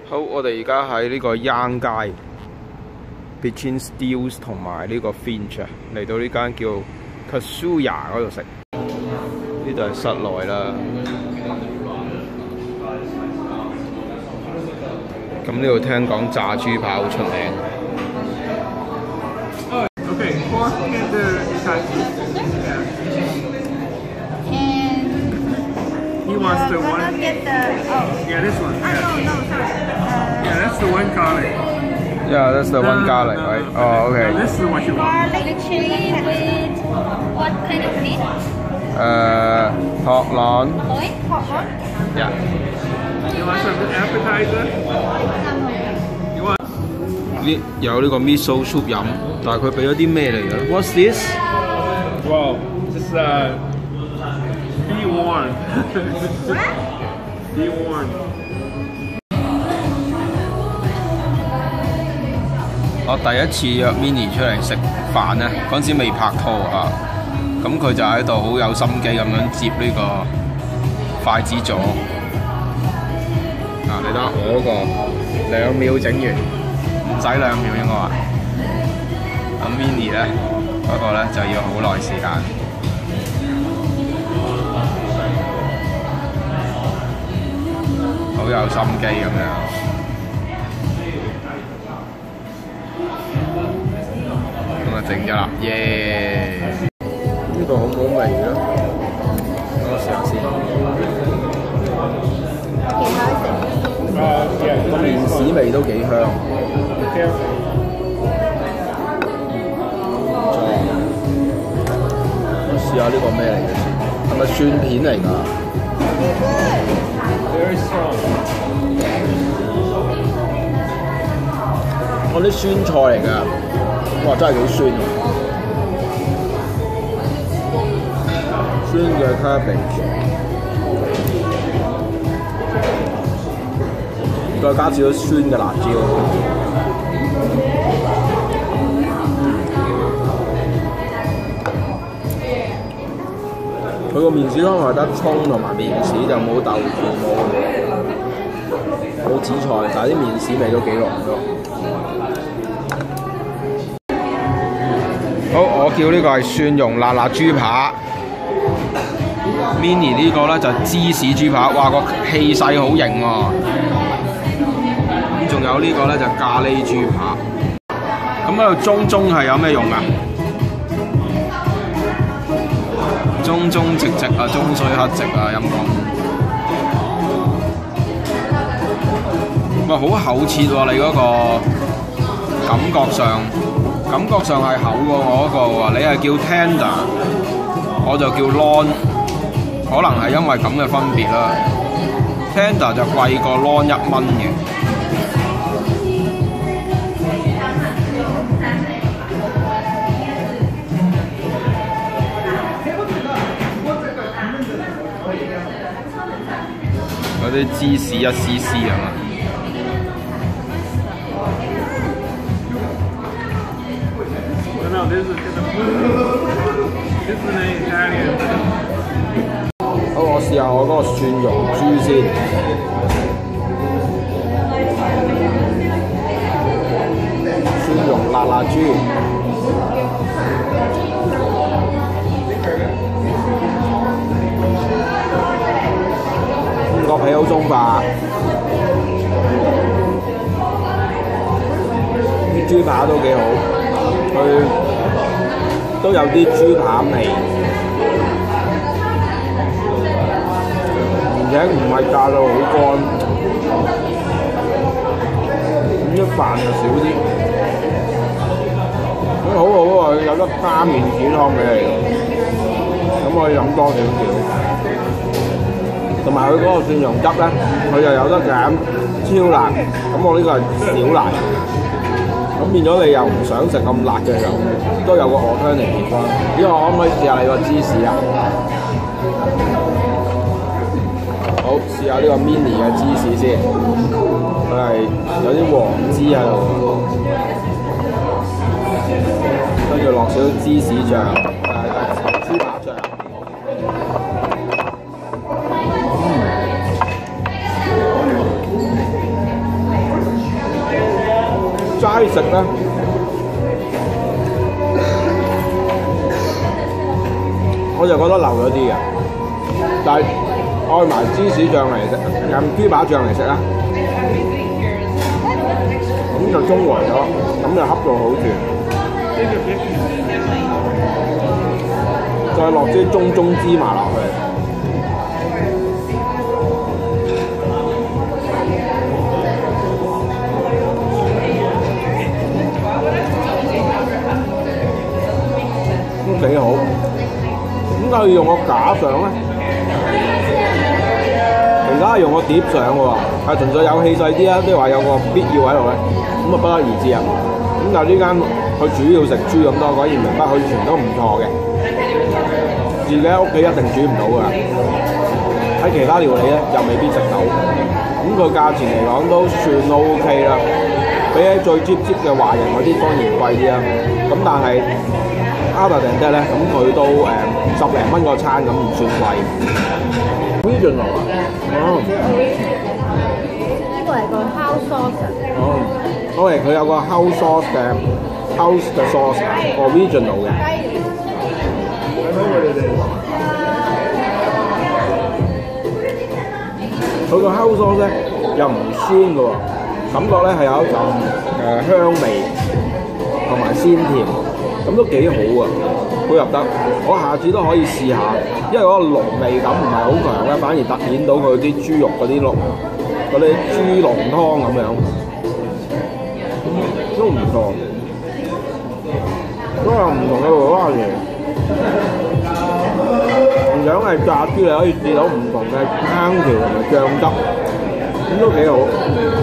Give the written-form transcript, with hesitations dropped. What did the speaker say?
好，我哋而家喺呢個 Young 街 ，Between Steeles 同埋呢個 Finch 啊，嚟到呢間叫 Kazuya 嗰度食。呢度係室內啦。咁呢度聽講炸豬扒好出名。 Okay, pork and the And he wants the one. not get the Yeah, this one. no, sorry. Yeah, that's the one garlic. Yeah, that's the one garlic, right? Oh, okay. No, this is what you want. Garlic chili with what kind of meat? Pork loin. Loin? Pork loin? Yeah. You want some appetizer? You want? 有呢個 miso soup 飲，但係佢俾咗啲咩嚟嘅 ？What's this? Whoa, just be warned. Be warned. 我第一次約 Minnie 出嚟食飯咧，嗰陣時未拍拖啊，咁佢就喺度好有心機咁樣接呢個筷子座。啊，你睇下我嗰個2秒整完，唔使2秒應該話。咁 Minnie 咧嗰個咧就要好耐時間。好有心機咁樣。咁啊整咗啦，耶！呢個好唔好味啊？等我試下先。個麵豉味都幾香。我試下呢個咩嚟嘅先？係咪蒜片嚟㗎？ Very strong. 我啲酸菜嚟㗎，哇！真係幾酸喎，酸嘅 cabbage， 再加少少酸嘅辣椒。佢個麵豉湯係得葱同埋麵豉，就冇豆腐冇紫菜，但係啲麵豉味都幾濃咯。好，我叫呢個係蒜蓉辣辣豬扒 ，Minnie 呢個咧就芝士豬扒，哇個氣勢好型喎。咁仲有呢個咧就咖喱豬扒。咁喺度中係有咩用啊？中直啊，中水黑直啊，陰公。哇，好厚切喎！你嗰個感覺上係厚過我嗰個喎，你係叫 tender， 我就叫 long， 可能係因為咁嘅分別啦。tender 就貴過 long 1蚊嘅。嗰啲芝士一絲絲啊嘛。 No, this is an Italian. 好，我試下我嗰個蒜蓉豬先。蒜蓉辣辣豬。個皮好鬆化，啲豬扒都幾好，佢都有啲豬扒味，而且唔係炸到好乾，咁啲飯就少啲，咁好好啊！有得加麵豉湯俾你，咁可以飲多少少。同埋佢嗰個蒜蓉汁咧，佢又有得揀超辣，咁我呢個係小辣，咁變咗你又唔想食咁辣嘅時候，都有個alternative啦。呢個可唔可以試下你個芝士啊？好，試下呢個 Minnie 嘅芝士先，佢係有啲黃芝喺度，跟住落少少芝士醬，豬扒醬。 齋食咧，我就覺得流咗啲嘅，但係愛埋芝士醬嚟食，豬扒醬嚟食啦，咁就中和咗，咁就恰到好處。再落啲中芝麻落去。都幾好，點解要用個架上咧？而家係用個碟上嘅喎，係純粹有氣勢啲啊，即係話有個必要喺度咧，咁啊不得而知啊。咁但係呢間佢主要食豬咁多，果然明白佢全都唔錯嘅，自己喺屋企一定煮唔到㗎，喺其他料理咧又未必食到。咁佢價錢嚟講都算 OK 啦，比起最 cheap 嘅華人嗰啲當然貴啲啦。咁但係Other than that咧，咁佢都10零蚊個餐，咁唔算貴。Regional 啊，哦， 呢個係個 house sauce 啊。 哦，OK，佢有個 house sauce 嘅 house 嘅 sauce， original 嘅。佢個 house sauce 咧又唔酸嘅喎，感覺咧係有一陣香味同埋鮮甜。咁都幾好啊，配合得，我下次都可以試下，因為嗰個濃味感唔係好強咧，反而突顯到佢啲豬肉嗰啲豬濃湯咁樣，都唔錯。都有唔同嘅話題，同樣係炸豬，你可以試到唔同嘅烹調同埋醬汁，咁都幾好。